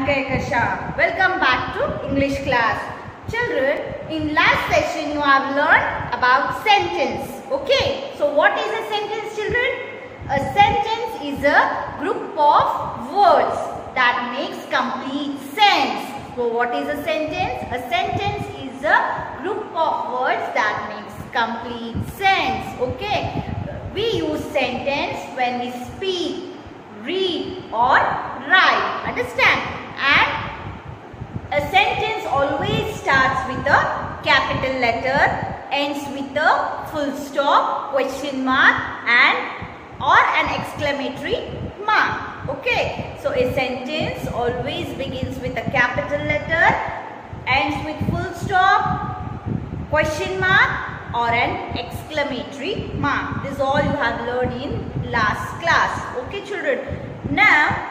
am Kehkashan. Welcome back to English class. Children, in last session you have learned about sentence. Okay, so what is a sentence, children? A sentence is a group of words that makes complete sense. So what is a sentence? A sentence is a group of words that makes complete sense. Okay, we use sentence when we speak, read or write. Understand? And a sentence always starts with a capital letter, ends with a full stop, question mark or an exclamatory mark. Okay, so a sentence always begins with a capital letter, ends with full stop, question mark or an exclamatory mark. This is all you have learned in last class. Okay, children. Now,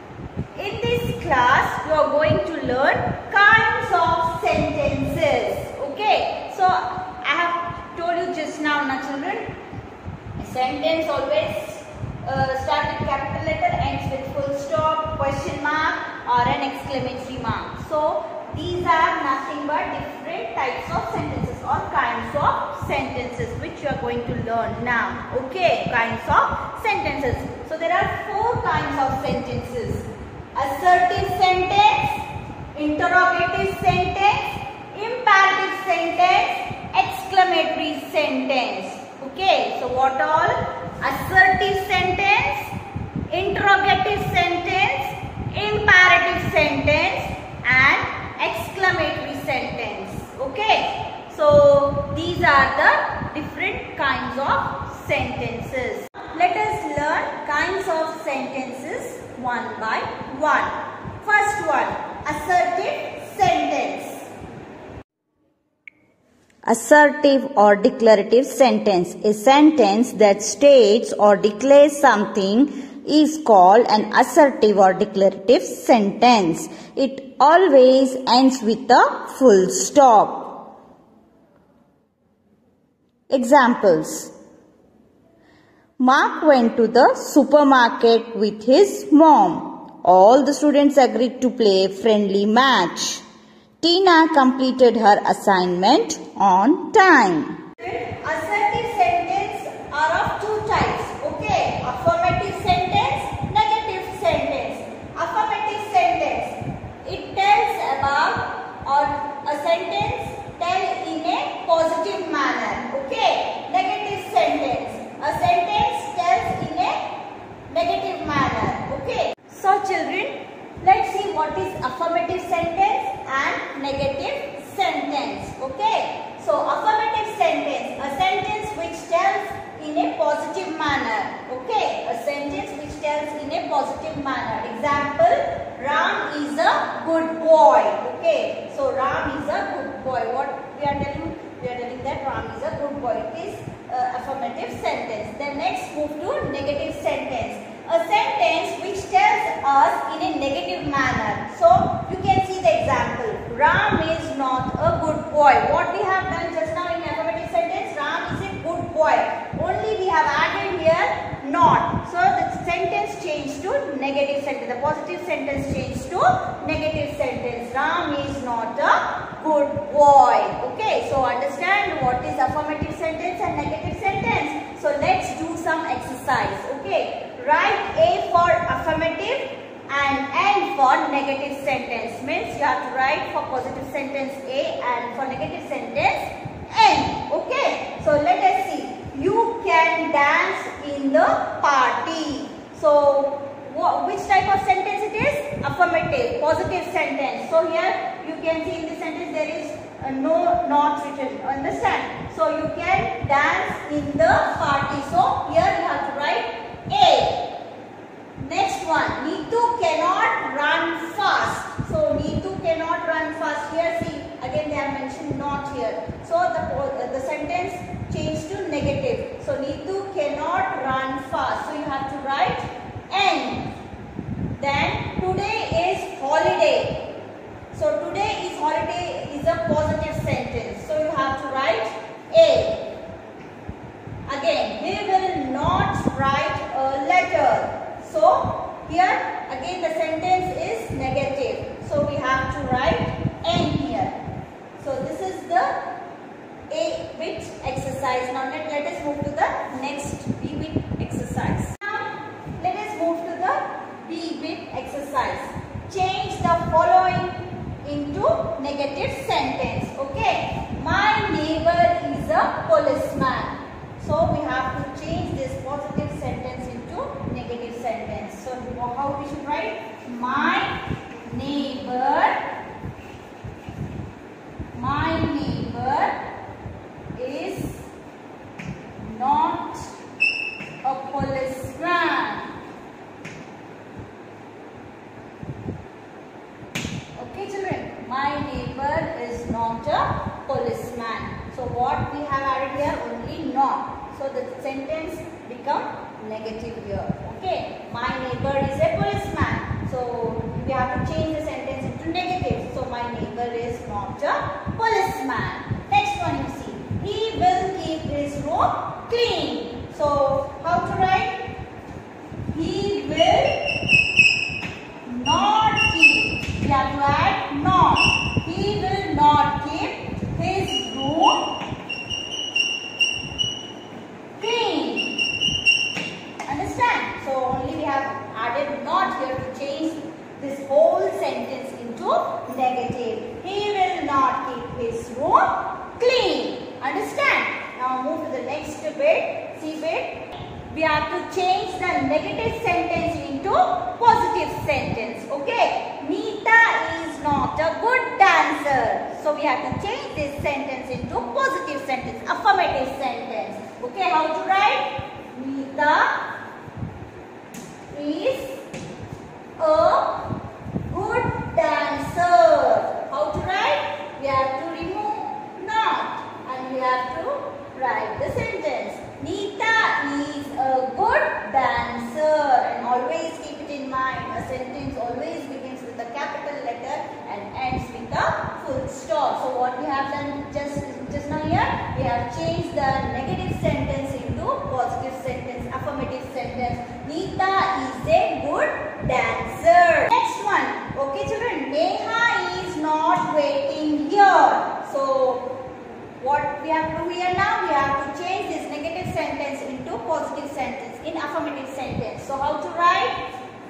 in this class, you are going to learn kinds of sentences. Okay, so I have told you just now, children, a sentence always starts with capital letter, ends with full stop, question mark or an exclamatory mark. So these are nothing but different types of sentences or kinds of sentences which you are going to learn now. Okay, kinds of sentences. So there are 4 kinds of sentences: assertive sentence, interrogative sentence, imperative sentence, exclamatory sentence. Okay, so what all? Assertive sentence, interrogative sentence, imperative sentence and exclamatory sentence. Okay, so these are the different kinds of sentences. Let us learn kinds of sentences one by one. First one, assertive sentence. Assertive or declarative sentence. A sentence that states or declares something is called an assertive or declarative sentence. It always ends with a full stop. Examples: Mark went to the supermarket with his mom. All the students agreed to play a friendly match. Tina completed her assignment on time. Assertive sentences are of 2 types. Okay, affirmative sentence, negative sentence. Affirmative sentence, it tells about, or a sentence tells in a positive manner. Okay, negative sentence, a sentence tells in a negative manner. Okay, so children, let's see what is affirmative sentence and negative sentence. Okay, so affirmative sentence, a sentence which tells in a positive manner. Okay, a sentence which tells in a positive manner. Example: Ram is a good boy. Okay, so Ram is a good boy. What we are telling? We are telling that Ram is a good boy. It is affirmative sentence. Then next, move to negative sentence. A sentence which tells us in a negative manner. So you can see the example: Ram is not a good boy. What we have done just now in affirmative sentence, Ram is a good boy. Only we have added here not. So the sentence changed to negative sentence. The positive sentence changed to negative sentence. Ram is not a good boy. Okay, so understand what is affirmative sentence and negative sentence. So let's do some exercise. Okay, write A for affirmative and N for negative sentence. Means you have to write for positive sentence A and for negative sentence N. Okay, so let us see. You can dance in the party. So which type of sentence it is? Affirmative, positive sentence. So here you can see in this sentence there is no not written. Understand? So you can dance in the party. So here you have to write A. Next one, Neetu cannot run fast. So Neetu cannot run fast. Here see, again they have mentioned not here. So the sentence changed to negative. So Neetu cannot run fast. So you have to write N. Then today is holiday. So today is holiday is a positive sentence. So you have to write A. Again, we will not write a letter. So here again the sentence is negative. exercise. Change the following into negative sentence. Okay. My neighbor is a policeman. So we have to change this positive sentence into negative sentence. So how we should write? My neighbor is not a policeman. Okay children, my neighbor is not a policeman. So what we have added here? Only not. So the sentence become negative here. Okay, my neighbor is a policeman. So we have to change the sentence into negative. So my neighbor is not a policeman. Next one you see. He will keep his room clean. So how to write? He will not keep. We have to add not. He will not keep his room clean. Understand? So only we have added not here to change this whole sentence into negative. He will not keep his room clean. Understand? Now move to the next bit. See bit. We have to change the negative sentence into positive sentence. Okay. Neeta is not a good dancer. So we have to change this sentence into positive sentence, affirmative sentence. Okay. How to write? Neeta is a good dancer. How to write? We have to remove not and we have to write the sentence. Neeta is a good dancer, and always keep it in mind. A sentence always begins with a capital letter and ends with a full stop. So what we have done just now here, we have changed the negative sentence into positive sentence, affirmative sentence. Neeta is a good dancer. Next one. Okay children, Neha is not waiting here. So what we have to do here now, we have to change this negative sentence into positive sentence in affirmative sentence. So how to write?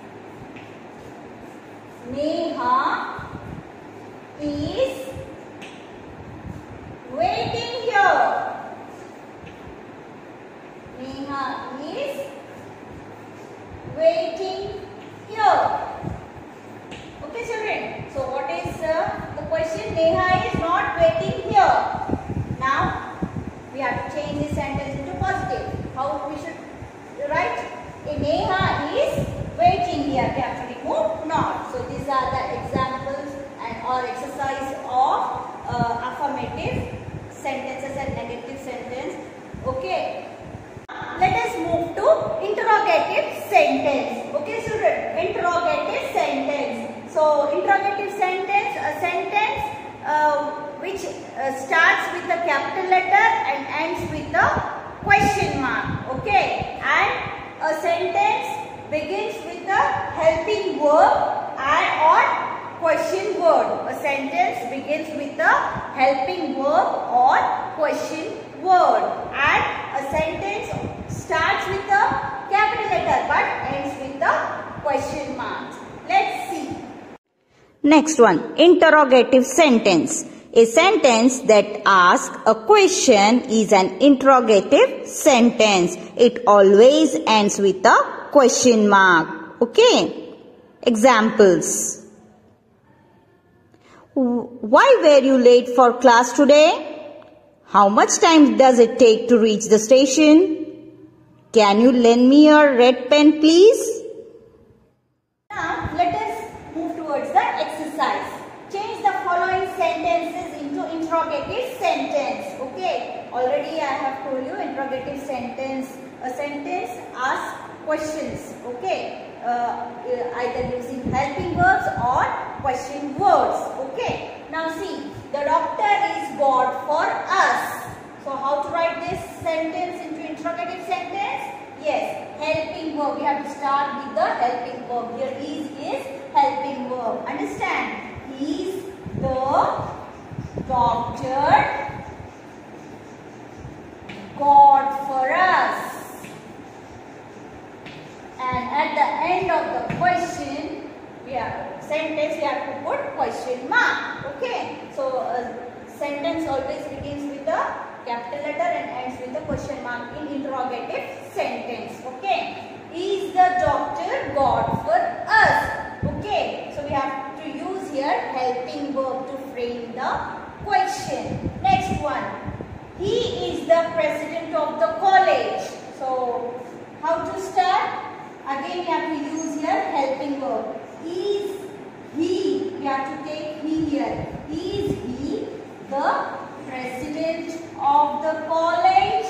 Neha is waiting here. Neha is waiting here. Okay children. So what is the question? Neha is not waiting here. Now we have to change this sentence into positive. How we should write? Neha is waiting here. We have to remove not. So these are the examples and or exercise of affirmative sentences and negative sentence. Okay. Let us move to interrogative sentence. Okay children, interrogative sentence. So interrogative sentence, a sentence which starts with a capital letter and ends with a question mark. Okay, and a sentence begins with a helping verb and or question word. A sentence begins with a helping verb or question word, and a sentence starts with a capital letter but ends with a question mark. Let's see. Next one, interrogative sentence. A sentence that asks a question is an interrogative sentence. It always ends with a question mark. Okay. Examples. Why were you late for class today? How much time does it take to reach the station? Can you lend me your red pen, please? Now, let us move towards the exercise. Change the following sentences into interrogative sentence. Okay. Already I have told you interrogative sentence. A sentence asks questions. Okay. Either using helping verbs or question words. Okay. Now see, the doctor is God for us. So how to write this sentence into interrogative sentence? Yes, helping verb. We have to start with the helping verb. Here is helping verb. Understand? Is the doctor God for us? And at the end of the question, we have sentence we have to put question mark. Okay. So sentence always begins with a capital letter and ends with a question mark in interrogative sentence. Okay. Is the doctor God for us? Okay. So we have to use here helping verb to frame the question. Next one. He is the president of the college. So how to start? Again we have to use here helping verb. Is he? We have to take he here. Is he the president of the college?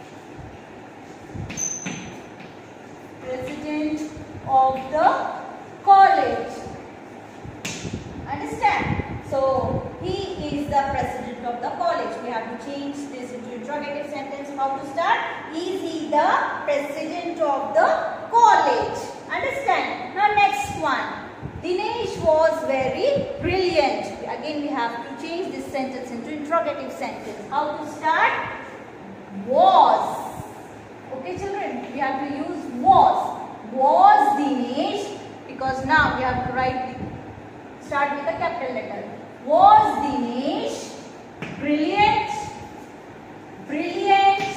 President of the college. Understand? So he is the president of the college. We have to change this into interrogative sentence. How to start? Is he the president of the college? Understand? Now next one. Dinesh was very brilliant. Again we have to change this sentence into interrogative sentence. How to start? Was. Okay children, we have to use was. Was Dinesh, because now we have to start with a capital letter. Was Dinesh brilliant? Brilliant.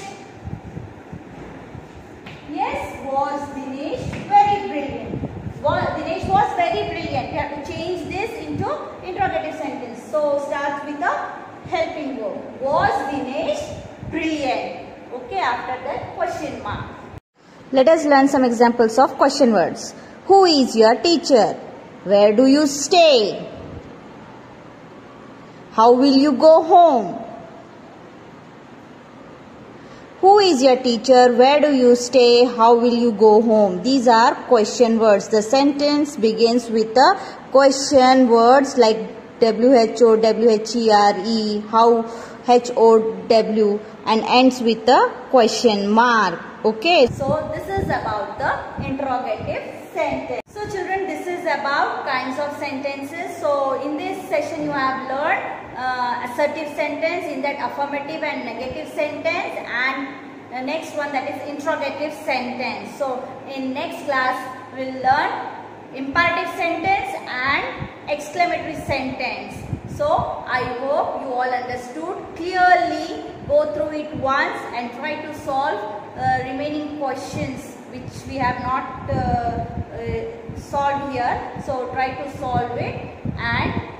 Yes, was Dinesh very brilliant? Dinesh was very brilliant. We have to change this into interrogative sentence. So start with a helping verb. Was Dinesh brilliant? Okay, after that question mark. Let us learn some examples of question words. Who is your teacher? Where do you stay? How will you go home? Who is your teacher? Where do you stay? How will you go home? These are question words. The sentence begins with the question words like WHO, WHERE, how, HOW, and ends with the question mark. Okay. So this is about the interrogative sentence. So children, this is about kinds of sentences. So in this session you have learned assertive sentence, in that affirmative and negative sentence, and the next one, that is interrogative sentence. So in next class we will learn imperative sentence and exclamatory sentence. So I hope you all understood clearly. Go through it once and try to solve remaining questions which we have not solved here. So try to solve it and